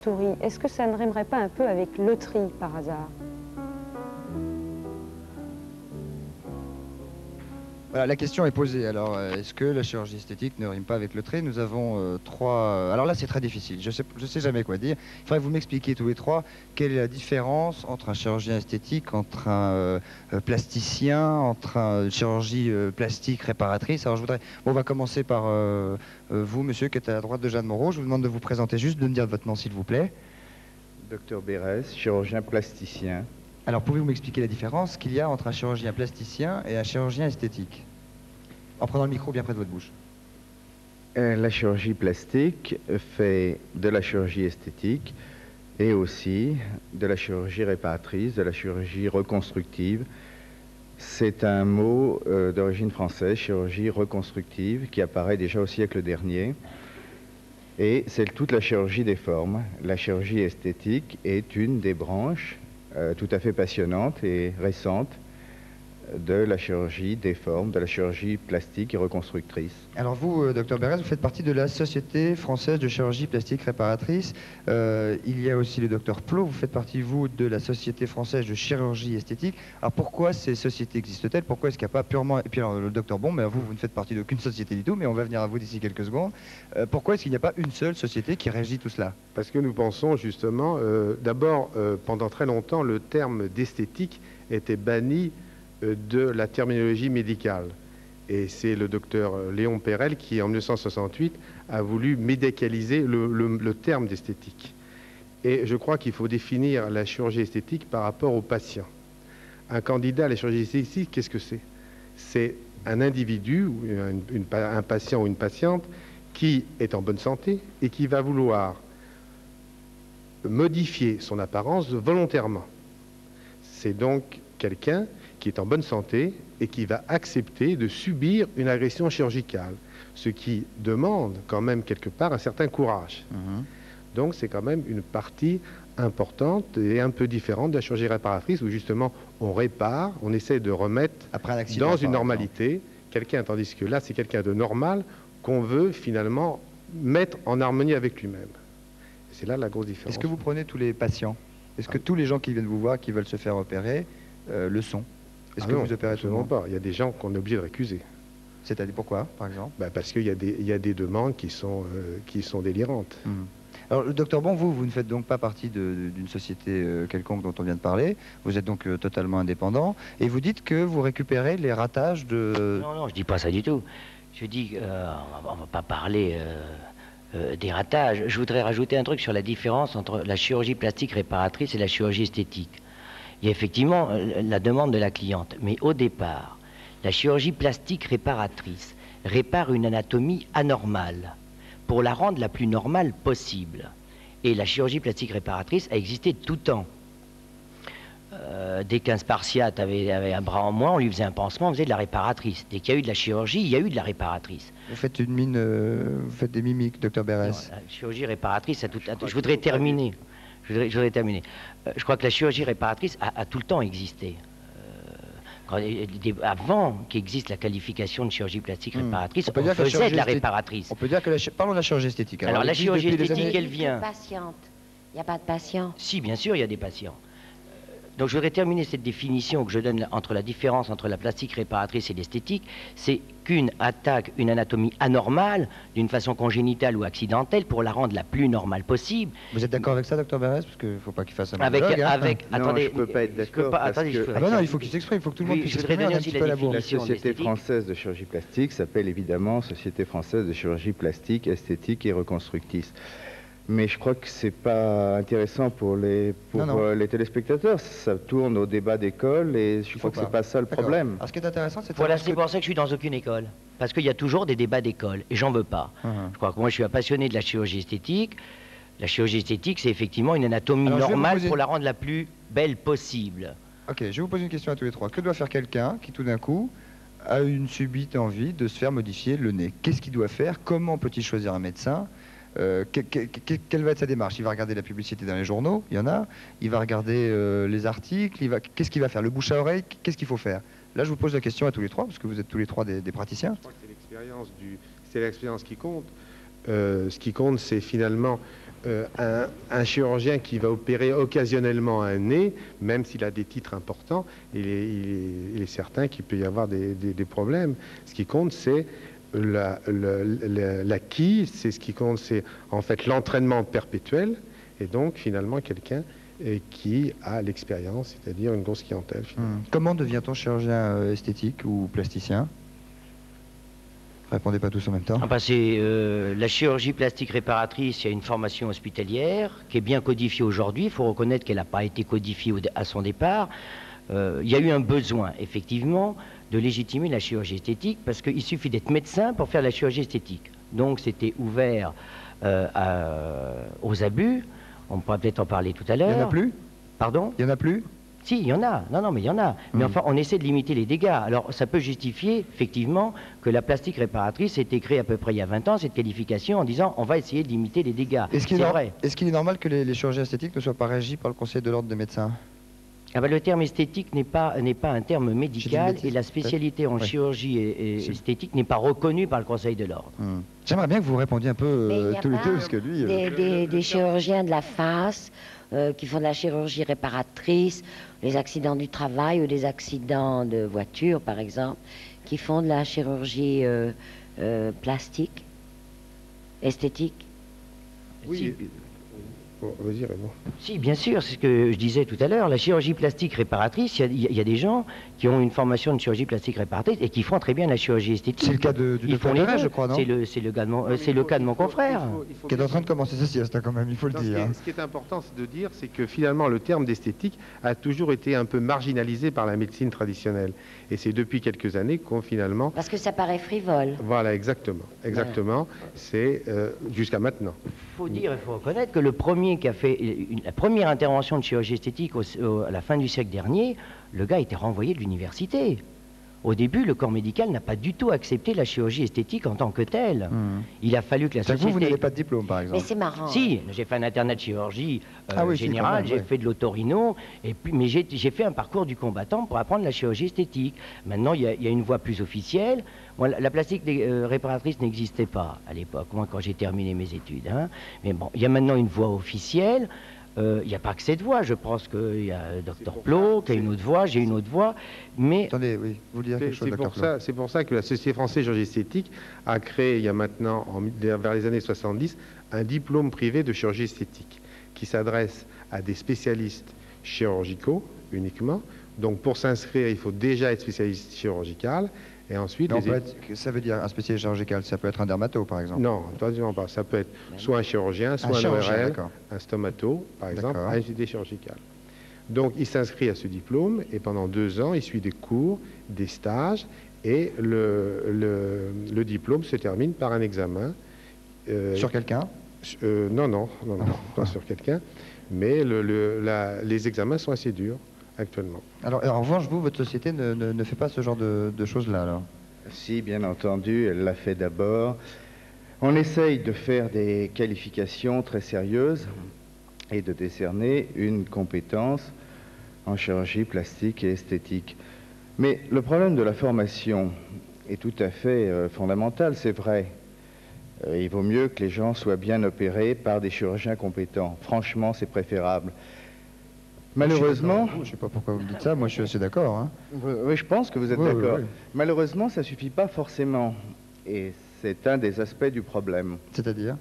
factory, est-ce que ça ne rimerait pas un peu avec loterie par hasard? Voilà, la question est posée. Alors, est-ce que la chirurgie esthétique ne rime pas avec le trait? Nous avons trois... Alors là, c'est très difficile. Je sais jamais quoi dire. Il faudrait que vous m'expliquiez tous les trois quelle est la différence entre un chirurgien esthétique, entre un plasticien, entre une chirurgie plastique réparatrice. Alors, je voudrais... Bon, on va commencer par vous, monsieur, qui êtes à la droite de Jeanne Moreau. Je vous demande de vous présenter juste, de me dire votre nom, s'il vous plaît. Docteur Bérès, chirurgien plasticien. Alors, pouvez-vous m'expliquer la différence qu'il y a entre un chirurgien plasticien et un chirurgien esthétique? En prenant le micro bien près de votre bouche. La chirurgie plastique fait de la chirurgie esthétique et aussi de la chirurgie réparatrice, de la chirurgie reconstructive. C'est un mot d'origine française, chirurgie reconstructive, qui apparaît déjà au siècle dernier. Et c'est toute la chirurgie des formes. La chirurgie esthétique est une des branches tout à fait passionnante et récente de la chirurgie des formes, de la chirurgie plastique et reconstructrice. Alors vous, docteur Bérès, vous faites partie de la Société française de chirurgie plastique réparatrice. Il y a aussi le docteur Plot, vous faites partie, vous, de la Société française de chirurgie esthétique. Alors pourquoi ces sociétés existent-elles? Pourquoi est-ce qu'il n'y a pas purement... Et puis alors, le docteur Bon, mais vous ne faites partie d'aucune société du tout, mais on va venir à vous d'ici quelques secondes. Pourquoi est-ce qu'il n'y a pas une seule société qui régit tout cela? Parce que nous pensons justement, d'abord, pendant très longtemps, le terme d'esthétique était banni de la terminologie médicale. Et c'est le docteur Léon Perel qui, en 1968, a voulu médicaliser le terme d'esthétique. Et je crois qu'il faut définir la chirurgie esthétique par rapport au patient. Un candidat à la chirurgie esthétique, qu'est-ce que c'est? C'est un individu, un patient ou une patiente, qui est en bonne santé et qui va vouloir modifier son apparence volontairement. C'est donc quelqu'un qui est en bonne santé et qui va accepter de subir une agression chirurgicale, ce qui demande quand même quelque part un certain courage. Donc c'est quand même une partie importante et un peu différente de la chirurgie réparatrice où justement on répare, on essaie de remettre dans une normalité quelqu'un, tandis que là c'est quelqu'un de normal qu'on veut finalement mettre en harmonie avec lui-même. C'est là la grosse différence. Est-ce que vous prenez tous les patients? Est-ce que tous les gens qui viennent vous voir, qui veulent se faire opérer, le sont? Est-ce que non, vous opérez tout le monde? pas. Il y a des gens qu'on est obligé de récuser. C'est-à-dire pourquoi, par exemple? Parce qu'il y a des demandes qui sont délirantes. Alors, le docteur Bon, vous ne faites donc pas partie d'une société quelconque dont on vient de parler. Vous êtes donc totalement indépendant. Et vous dites que vous récupérez les ratages de... Non, non, je dis pas ça du tout. Je dis qu'on ne va pas parler des ratages. Je voudrais rajouter un truc sur la différence entre la chirurgie plastique réparatrice et la chirurgie esthétique. Il y a effectivement la demande de la cliente. Mais au départ, la chirurgie plastique réparatrice répare une anatomie anormale pour la rendre la plus normale possible. Et la chirurgie plastique réparatrice a existé de tout temps. Dès qu'un spartiate avait un bras en moins, on lui faisait un pansement, on faisait de la réparatrice. Dès qu'il y a eu de la chirurgie, il y a eu de la réparatrice. Vous faites une mine, vous faites des mimiques, docteur Bérès. La chirurgie réparatrice, je voudrais terminer. Je voudrais terminer. Je crois que la chirurgie réparatrice a tout le temps existé. Avant qu'existe la qualification de chirurgie plastique réparatrice, on faisait de la réparatrice. On peut dire que parlons de la chirurgie esthétique. Alors la chirurgie esthétique, elle vient... Il n'y a pas de patient. Si, bien sûr, il y a des patients. Donc je voudrais terminer cette définition que je donne entre la différence entre la plastique réparatrice et l'esthétique, c'est qu'une attaque une anatomie anormale, d'une façon congénitale ou accidentelle, pour la rendre la plus normale possible. Vous êtes d'accord avec ça, docteur Bérès? Parce qu'il ne faut pas qu'il fasse un monologue. Attendez, je ne peux pas être d'accord. Non, il faut qu'il s'exprime, il faut que tout le monde puisse s'exprimer. La Société française de chirurgie plastique s'appelle évidemment Société française de chirurgie plastique, esthétique et reconstructrice. Mais je crois que c'est pas intéressant pour les téléspectateurs. Ça tourne au débat d'école et je crois que c'est pas ça le problème. Alors ce qui est intéressant, c'est... Voilà, c'est pour ça que je suis dans aucune école. Parce qu'il y a toujours des débats d'école et j'en veux pas. Je crois que moi je suis un passionné de la chirurgie esthétique. La chirurgie esthétique, c'est effectivement une anatomie normale pour la rendre la plus belle possible. Ok, je vais vous poser une question à tous les trois. Que doit faire quelqu'un qui tout d'un coup a une subite envie de se faire modifier le nez? Qu'est-ce qu'il doit faire? Comment peut-il choisir un médecin? Quelle va être sa démarche? Il va regarder la publicité dans les journaux, il y en a. Il va regarder les articles. Qu'est-ce qu'il va faire? Le bouche à oreille, qu'est-ce qu'il faut faire? Là, je vous pose la question à tous les trois, parce que vous êtes tous les trois des praticiens. Je crois que c'est l'expérience qui compte. Ce qui compte, c'est finalement un chirurgien qui va opérer occasionnellement un nez, même s'il a des titres importants, il est certain qu'il peut y avoir des problèmes. Ce qui compte, c'est l'acquis, c'est ce qui compte, c'est en fait l'entraînement perpétuel, et donc finalement quelqu'un qui a l'expérience, c'est-à-dire une grosse clientèle. Comment devient-on chirurgien esthétique ou plasticien? Répondez pas tous en même temps. Ah bah la chirurgie plastique réparatrice, il y a une formation hospitalière qui est bien codifiée aujourd'hui. Il faut reconnaître qu'elle n'a pas été codifiée à son départ. Il y a eu un besoin, effectivement, de légitimer la chirurgie esthétique parce qu'il suffit d'être médecin pour faire la chirurgie esthétique. Donc c'était ouvert aux abus. On pourra peut-être en parler tout à l'heure. Il n'y en a plus? Pardon? Il n'y en a plus? Si, il y en a. Non, mais il y en a. Mais enfin, on essaie de limiter les dégâts. Alors, ça peut justifier, effectivement, que la plastique réparatrice ait été créée à peu près il y a 20 ans, cette qualification, en disant on va essayer de limiter les dégâts. Est-ce Est-ce qu'il est normal que les chirurgiens esthétiques ne soient pas régis par le Conseil de l'ordre des médecins? Ah ben, le terme esthétique n'est pas un terme médical et la spécialité en chirurgie esthétique n'est pas reconnue par le Conseil de l'ordre. J'aimerais bien que vous répondiez un peu tous les deux, parce que lui... Des chirurgiens de la face qui font de la chirurgie réparatrice, les accidents du travail ou des accidents de voiture, par exemple, qui font de la chirurgie plastique, esthétique. Oui. Bon, vas-y, Raymond. Si, bien sûr, c'est ce que je disais tout à l'heure. La chirurgie plastique réparatrice, il y a des gens qui ont une formation de chirurgie plastique réparatrice et qui font très bien la chirurgie esthétique. C'est le cas du docteur Perret, je crois, non? C'est le cas de mon confrère. Qui est en train de commencer sa sieste, quand même, il faut le dire. Ce qui est important de dire, c'est que finalement, le terme d'esthétique a toujours été un peu marginalisé par la médecine traditionnelle. Et c'est depuis quelques années qu'on finalement... Parce que ça paraît frivole. Voilà, exactement. Voilà. C'est jusqu'à maintenant. Il faut reconnaître que le premier qui a fait la première intervention de chirurgie esthétique à la fin du siècle dernier, le gars a été renvoyé de l'université. Au début, le corps médical n'a pas du tout accepté la chirurgie esthétique en tant que telle. Il a fallu que la société... Vous n'avez pas de diplôme, par exemple? Mais c'est marrant. Si, j'ai fait un internat de chirurgie générale, j'ai fait de l'otorino, mais j'ai fait un parcours du combattant pour apprendre la chirurgie esthétique. Maintenant, il y a une voie plus officielle. Moi, la plastique réparatrice n'existait pas à l'époque, moi, quand j'ai terminé mes études. Mais bon, il y a maintenant une voie officielle. Il n'y a pas que cette voie, je pense qu'il y a Dr Plot, qui a une autre voie, j'ai une autre voie, mais... Attendez, oui, vous dire quelque chose, Dr Plot. C'est pour ça que la Société française de chirurgie esthétique a créé, il y a maintenant, vers les années 70, un diplôme privé de chirurgie esthétique qui s'adresse à des spécialistes chirurgicaux uniquement. Donc pour s'inscrire, il faut déjà être spécialiste chirurgical. Et ensuite, ça veut dire un spécialiste chirurgical, ça peut être un dermato, par exemple? Non, absolument pas. Ça peut être soit un chirurgien, soit un ORL, un stomato, par exemple, à l'unité chirurgicale. Donc, il s'inscrit à ce diplôme et pendant 2 ans, il suit des cours, des stages et le diplôme se termine par un examen. Sur quelqu'un? Non, pas sur quelqu'un, mais les examens sont assez durs. Actuellement. Alors, en revanche, votre société ne fait pas ce genre de choses-là, alors? Si, bien entendu, elle l'a fait d'abord. On essaye de faire des qualifications très sérieuses et de décerner une compétence en chirurgie plastique et esthétique. Mais le problème de la formation est tout à fait fondamental, c'est vrai. Il vaut mieux que les gens soient bien opérés par des chirurgiens compétents. Franchement, c'est préférable. Malheureusement... Je ne sais pas pourquoi vous me dites ça, moi je suis assez d'accord. Oui, je pense que vous êtes d'accord. Oui. Malheureusement, ça ne suffit pas forcément. Et c'est un des aspects du problème. C'est-à-dire?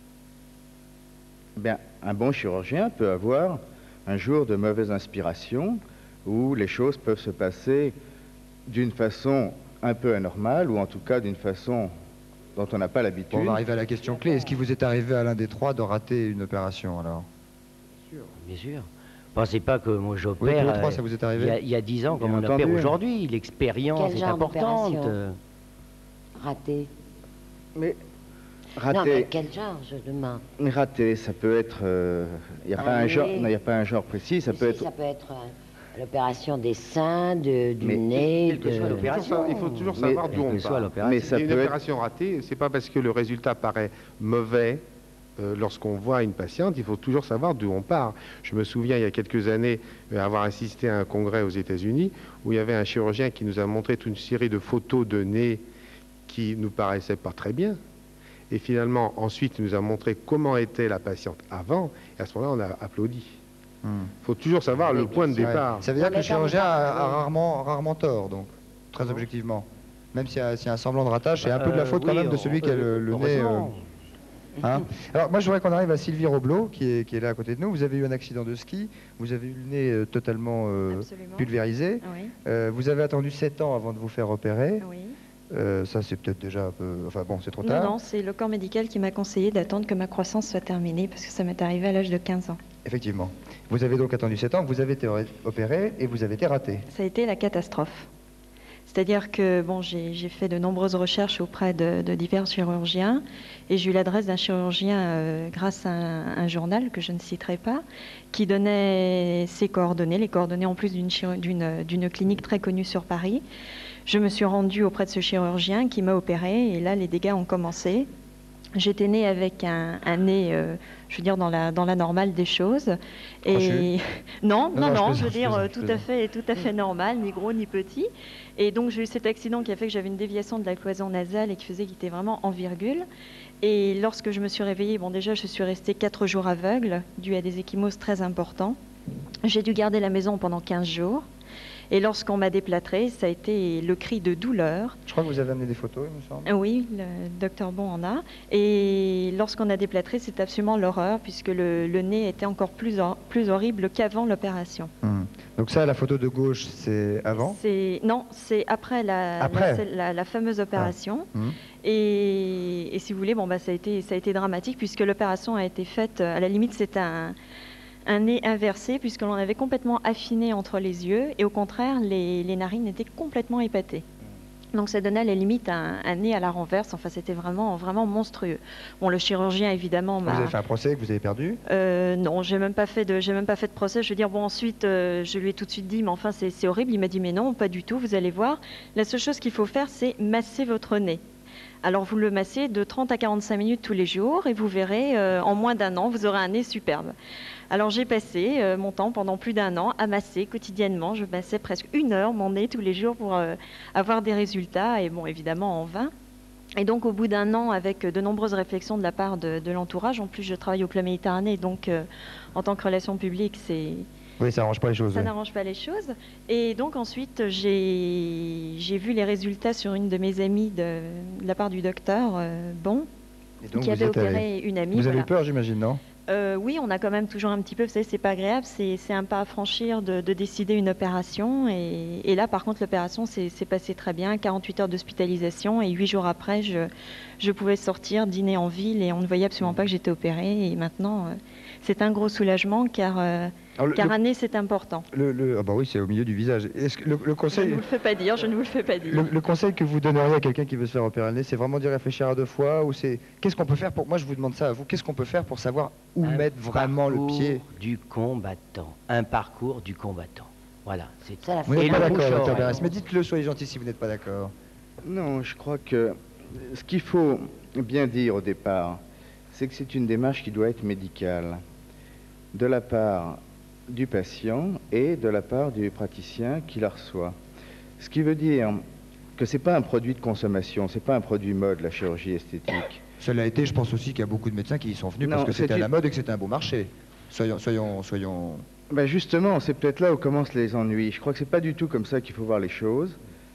Bien, un bon chirurgien peut avoir un jour de mauvaise inspiration où les choses peuvent se passer d'une façon un peu anormale ou en tout cas d'une façon dont on n'a pas l'habitude. On va arriver à la question clé. Est-ce qu'il vous est arrivé à l'un des trois de rater une opération alors? Bien sûr. Pensez pas que moi j'opère. Oui, trois, ça vous est arrivé? Il y a 10 ans, comme on opère aujourd'hui. L'expérience est importante. Raté. Mais raté. Non, mais quel genre, je demande? Mais raté, ça peut être. Il n'y a pas un genre. Non, il n'y a pas un genre précis. Ça peut être. Ça peut être l'opération des seins, du nez. Quelle que soit l'opération. Il faut toujours savoir d'où on part. Mais ça une peut opération ratée, c'est pas parce que le résultat paraît mauvais. Lorsqu'on voit une patiente, il faut toujours savoir d'où on part. Je me souviens, il y a quelques années, avoir assisté à un congrès aux États-Unis où il y avait un chirurgien qui nous a montré toute une série de photos de nez qui nous paraissaient pas très bien. Et finalement, ensuite, il nous a montré comment était la patiente avant. Et à ce moment-là, on a applaudi. Il faut toujours savoir le point de départ. Ça veut dire que le chirurgien a rarement tort, donc, très objectivement. Même s'il y a un semblant de ratage, c'est un peu de la faute quand même de celui qui a le nez... Hein. Alors moi je voudrais qu'on arrive à Sylvie Roblot qui est là à côté de nous. Vous avez eu un accident de ski, vous avez eu le nez totalement pulvérisé. Oui. Vous avez attendu 7 ans avant de vous faire opérer. Oui. Ça c'est peut-être déjà un peu... Enfin bon, c'est trop tard. Non, c'est le corps médical qui m'a conseillé d'attendre que ma croissance soit terminée parce que ça m'est arrivé à l'âge de 15 ans. Effectivement. Vous avez donc attendu 7 ans, vous avez été opéré et vous avez été raté. Ça a été la catastrophe. C'est-à-dire que bon, j'ai fait de nombreuses recherches auprès de divers chirurgiens et j'ai eu l'adresse d'un chirurgien grâce à un journal que je ne citerai pas, qui donnait ses coordonnées, les coordonnées en plus d'une clinique très connue sur Paris. Je me suis rendue auprès de ce chirurgien qui m'a opéré et là les dégâts ont commencé. J'étais née avec un nez, je veux dire, dans la normale des choses. Et non, je veux dire, tout à fait normal, ni gros ni petit. Et donc j'ai eu cet accident qui a fait que j'avais une déviation de la cloison nasale et qui faisait qu'il était vraiment en virgule. Et lorsque je me suis réveillée, bon déjà je suis restée 4 jours aveugle, dû à des ecchymoses très importants. J'ai dû garder la maison pendant 15 jours. Et lorsqu'on m'a déplâtrée, ça a été le cri de douleur. Je crois que vous avez amené des photos, il me semble. Oui, le docteur Bon en a. Et lorsqu'on a déplâtré, c'est absolument l'horreur, puisque le nez était encore plus horrible qu'avant l'opération. Donc ça, la photo de gauche, c'est avant? Non, c'est après la fameuse opération. Et si vous voulez, bon, bah, ça a été dramatique, puisque l'opération a été faite, à la limite, c'est un nez inversé puisque l'on avait complètement affiné entre les yeux et au contraire les narines étaient complètement épatées. Donc ça donnait à la limite un nez à la renverse, enfin c'était vraiment monstrueux. Bon, le chirurgien évidemment m'a... Vous avez fait un procès que vous avez perdu? Non, j'ai même pas fait de procès. Je veux dire, bon ensuite je lui ai tout de suite dit mais enfin c'est horrible. Il m'a dit mais non, pas du tout, vous allez voir. La seule chose qu'il faut faire c'est masser votre nez. Alors vous le massez de 30 à 45 minutes tous les jours et vous verrez en moins d'1 an vous aurez un nez superbe. Alors j'ai passé mon temps pendant plus d'1 an à masser quotidiennement. Je massais presque 1 heure mon nez tous les jours pour avoir des résultats et bon évidemment en vain. Et donc au bout d'1 an avec de nombreuses réflexions de la part de l'entourage, en plus je travaille au Club Méditerranée donc en tant que relation publique c'est... Oui, ça n'arrange pas les choses. Ça n'arrange pas les choses. Et donc ensuite, j'ai vu les résultats sur une de mes amies de la part du docteur Bon, qui avait opéré une amie. Vous avez eu peur, j'imagine, non? Oui, on a quand même toujours un petit peu, vous savez, c'est pas agréable, c'est un pas à franchir de décider une opération. Et là, par contre, l'opération s'est passée très bien, 48 heures d'hospitalisation et 8 jours après, je pouvais sortir, dîner en ville et on ne voyait absolument pas que j'étais opérée. Et maintenant, c'est un gros soulagement car un nez, c'est important. Ah bah oui, c'est au milieu du visage. Est-ce que le conseil... Je ne vous le fais pas dire, je ne vous le fais pas dire. Le conseil que vous donneriez à quelqu'un qui veut se faire opérer le nez, c'est vraiment d'y réfléchir à 2 fois ou c'est... Qu'est-ce qu'on peut faire pour... Moi, je vous demande ça à vous. Qu'est-ce qu'on peut faire pour savoir où mettre vraiment le pied? Du combattant. Un parcours du combattant. Voilà. C'est ça la Vous n'êtes pas d'accord, docteur Berès, mais dites-le, soyez gentil si vous n'êtes pas d'accord. Non, je crois que ce qu'il faut bien dire au départ, c'est que c'est une démarche qui doit être médicale. De la part du patient et de la part du praticien qui la reçoit. Ce qui veut dire que ce n'est pas un produit de consommation, ce n'est pas un produit mode, la chirurgie esthétique. Cela a été, je pense aussi qu'il y a beaucoup de médecins qui y sont venus parce que c'était à la mode et que c'était un beau marché. Soyons... Ben justement, c'est peut-être là où commencent les ennuis. Je crois que ce n'est pas du tout comme ça qu'il faut voir les choses.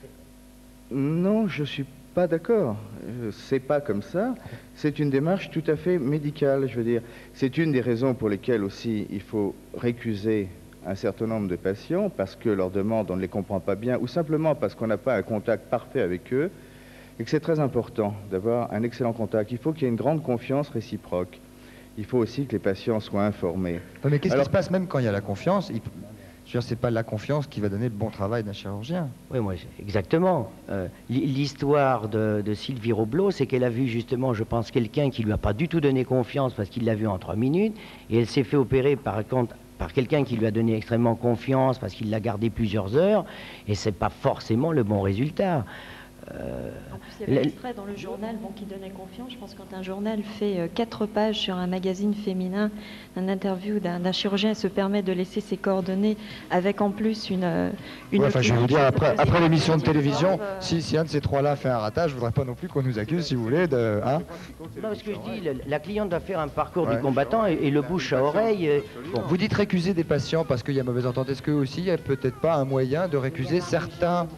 Non, je ne suis pas d'accord. C'est pas comme ça. C'est une démarche tout à fait médicale, je veux dire. C'est une des raisons pour lesquelles aussi il faut récuser un certain nombre de patients parce que leurs demandes, on ne les comprend pas bien ou simplement parce qu'on n'a pas un contact parfait avec eux et que c'est très important d'avoir un excellent contact. Il faut qu'il y ait une grande confiance réciproque. Il faut aussi que les patients soient informés. Mais qu'est-ce qui se passe même quand il y a la confiance? Je veux dire, c'est pas la confiance qui va donner le bon travail d'un chirurgien. Oui, moi, exactement. L'histoire de Sylvie Roblot, c'est qu'elle a vu justement, je pense, quelqu'un qui lui a pas du tout donné confiance parce qu'il l'a vu en 3 minutes, et elle s'est fait opérer par quelqu'un qui lui a donné extrêmement confiance parce qu'il l'a gardé plusieurs heures, et c'est pas forcément le bon résultat. En plus, il y avait l'extrait dans le journal qui donnait confiance. Je pense que quand un journal fait 4 pages sur un magazine féminin, un interview d'un chirurgien, se permet de laisser ses coordonnées avec en plus une Ouais, enfin, je vais vous dire, après l'émission de télévision, si un de ces trois-là fait un ratage, je voudrais pas non plus qu'on nous accuse, si vous voulez, de... Hein Non, ce que je dis, la cliente doit faire un parcours du combattant et le bouche à oreille. Bon. Vous dites récuser des patients parce qu'il y a mauvaise entente. Est-ce que aussi il n'y a peut-être pas un moyen de récuser certains...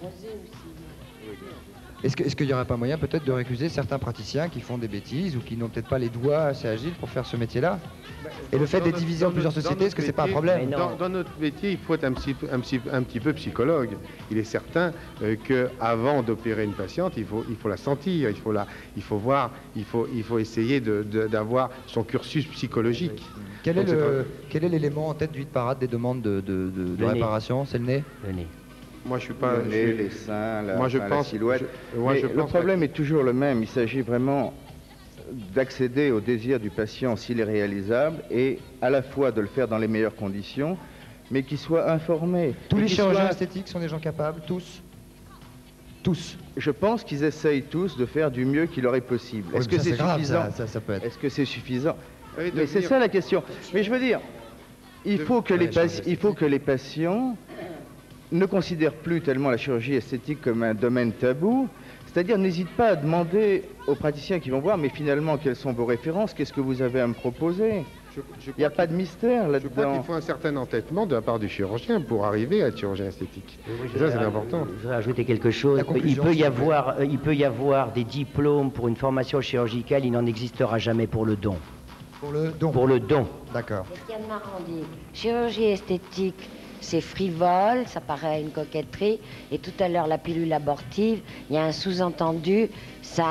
Est-ce qu'il n'y aurait pas moyen peut-être de récuser certains praticiens qui font des bêtises ou qui n'ont peut-être pas les doigts assez agiles pour faire ce métier-là? Et le fait d'être divisé en plusieurs sociétés, est-ce que c'est pas un problème? Dans notre métier, il faut être un petit peu psychologue. Il est certain qu'avant d'opérer une patiente, il faut la sentir, il faut voir, il faut essayer d'avoir son cursus psychologique. Quel est l'élément en tête du hit parade des demandes de réparation? C'est le nez? Le nez. Moi, je suis pas... Le nez, les seins, la silhouette. Le pense problème est toujours le même. Il s'agit vraiment d'accéder au désir du patient s'il est réalisable et à la fois de le faire dans les meilleures conditions, mais qu'il soit informé. Tous les chirurgiens esthétiques sont des gens capables? Tous? Tous? Je pense qu'ils essayent tous de faire du mieux qu'il leur est possible. Oui, Est-ce que c'est suffisant? Ça peut être. Est-ce que c'est suffisant? Oui, Mais c'est ça la question. Mais je veux dire, il faut que les patients ne considèrent plus tellement la chirurgie esthétique comme un domaine tabou, c'est-à-dire n'hésitent pas à demander aux praticiens qui vont voir, mais finalement, quelles sont vos références, qu'est-ce que vous avez à me proposer? Il n'y a pas de mystère là-dedans. Je crois qu'il faut un certain entêtement de la part du chirurgien pour arriver à être chirurgien esthétique. Et ça, c'est important. Je voudrais ajouter quelque chose. Il peut y avoir des diplômes pour une formation chirurgicale, il n'en existera jamais pour le don. Pour le don? Pour le don. D'accord. Christiane Marandi, chirurgie esthétique, c'est frivole, ça paraît une coquetterie. Et tout à l'heure, la pilule abortive, il y a un sous-entendu, ça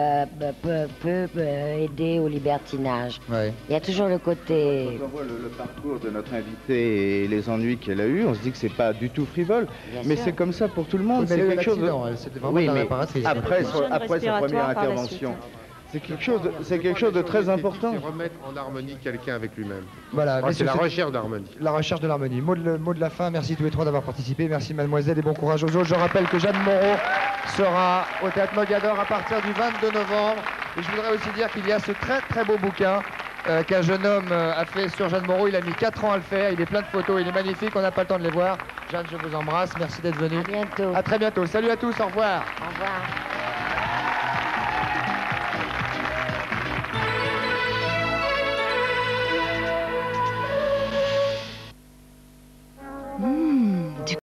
peut aider au libertinage. Ouais. Il y a toujours le côté... Quand on voit le parcours de notre invitée et les ennuis qu'elle a eus, on se dit que c'est pas du tout frivole. Bien mais sûr. c'est comme ça pour tout le monde. Oui, mais c'est quelque chose de... c'était vraiment Oui, de la mais réparatrice. après sa respiratoire première par la intervention. suite. C'est quelque chose de très important. C'est remettre en harmonie quelqu'un avec lui-même. Voilà. C'est la recherche d'harmonie. La recherche de l'harmonie. Mot de la fin, merci tous les trois d'avoir participé, merci mademoiselle et bon courage aux autres. Je rappelle que Jeanne Moreau sera au Théâtre Mogador à partir du 22 novembre. Et je voudrais aussi dire qu'il y a ce très très beau bouquin qu'un jeune homme a fait sur Jeanne Moreau. Il a mis 4 ans à le faire, il est plein de photos, il est magnifique, on n'a pas le temps de les voir. Jeanne, je vous embrasse, merci d'être venue. À bientôt. À très bientôt. Salut à tous, au revoir. Au revoir.